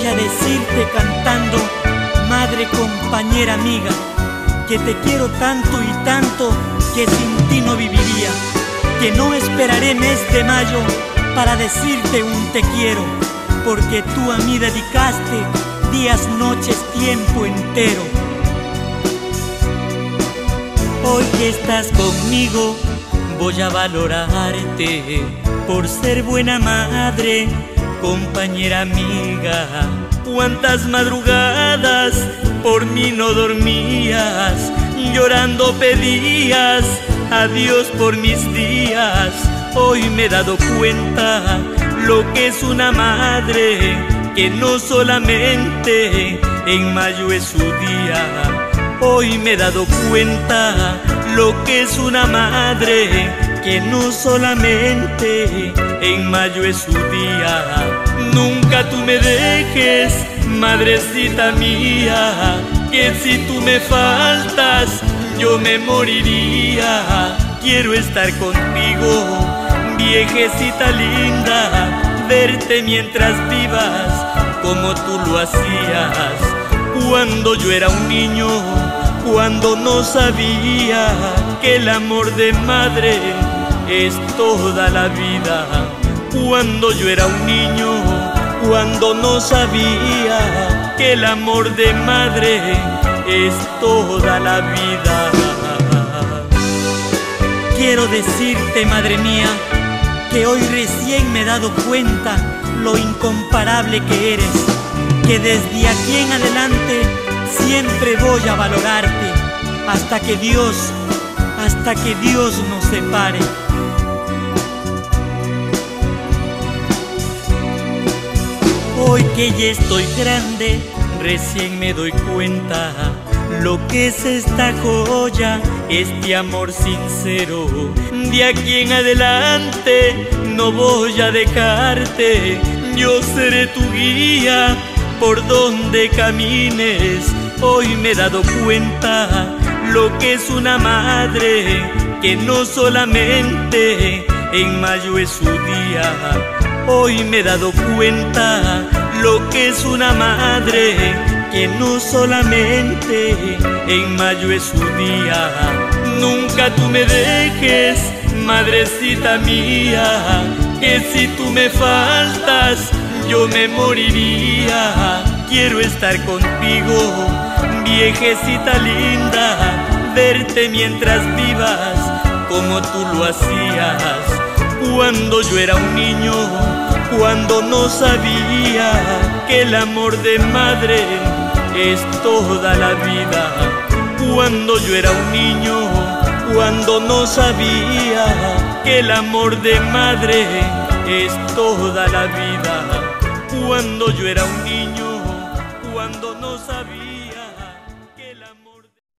voy a decirte cantando, madre, compañera, amiga, que te quiero tanto y tanto que sin ti no viviría, que no esperaré mes de mayo para decirte un te quiero, porque tú a mí dedicaste días, noches, tiempo entero. Hoy que estás conmigo voy a valorarte por ser buena madre, compañera, amiga. Cuántas madrugadas por mí no dormías, llorando pedías a Dios por mis días. Hoy me he dado cuenta lo que es una madre, que no solamente en mayo es su día. Hoy me he dado cuenta lo que es una madre, que no solamente en mayo es su día. Nunca tú me dejes, madrecita mía, que si tú me faltas yo me moriría. Quiero estar contigo, viejecita linda, verte mientras vivas como tú lo hacías. Cuando yo era un niño, cuando no sabía que el amor de madre es toda la vida. Cuando yo era un niño, cuando no sabía que el amor de madre es toda la vida. Quiero decirte, madre mía, que hoy recién me he dado cuenta lo incomparable que eres, que desde aquí en adelante siempre voy a valorarte hasta que Dios nos separe. Hoy que ya estoy grande, recién me doy cuenta lo que es esta joya, este amor sincero. De aquí en adelante no voy a dejarte, yo seré tu guía por donde camines. Hoy me he dado cuenta lo que es una madre, que no solamente en mayo es su día. Hoy me he dado cuenta lo que es una madre, que no solamente en mayo es su día. Nunca tú me dejes, madrecita mía, que si tú me faltas yo me moriría. Quiero estar contigo, viejecita linda, verte mientras vivas como tú lo hacías. Cuando yo era un niño, cuando no sabía que el amor de madre es toda la vida. Cuando yo era un niño, cuando no sabía que el amor de madre es toda la vida. Cuando yo era un niño, cuando no sabía